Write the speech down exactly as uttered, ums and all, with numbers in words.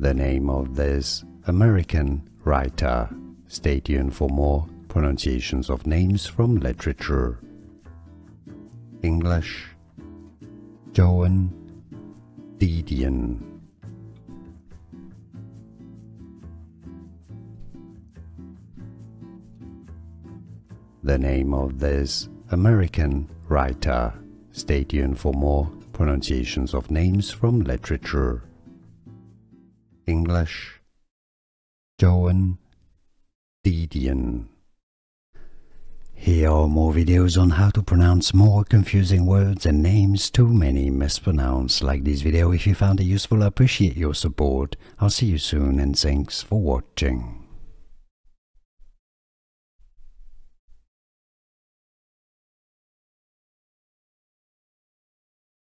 the name of this American writer. Stay tuned for more pronunciations of names from literature. English, Joan Didion. The name of this American writer. Stay tuned for more pronunciations of names from literature. English, Joan Didion. Here are more videos on how to pronounce more confusing words and names too many mispronounced. Like this video if you found it useful. I appreciate your support. I'll see you soon and thanks for watching.